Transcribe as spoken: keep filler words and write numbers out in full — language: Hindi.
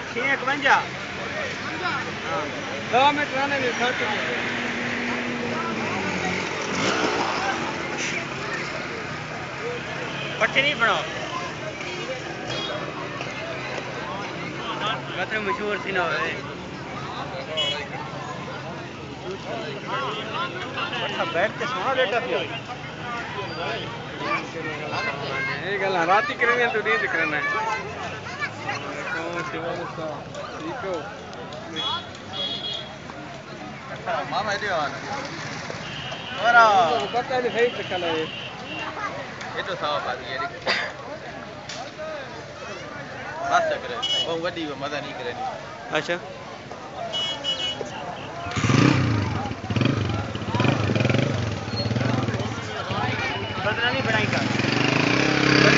छः इकवंजा दवा में ट्राने में खर्च पट्टी नहीं बनाओ कतरे मशहूर थी ना है अच्छा बैठ के सोना लेटा पिया ये गल राती करनी है तो नहीं करना है कौन सेवा मुसा ठीक हो अच्छा मामा दे आना वारा पता नहीं सही चक्कर है ये तो साफ आ गया बस करे वो वडी मजा नहीं करे अच्छा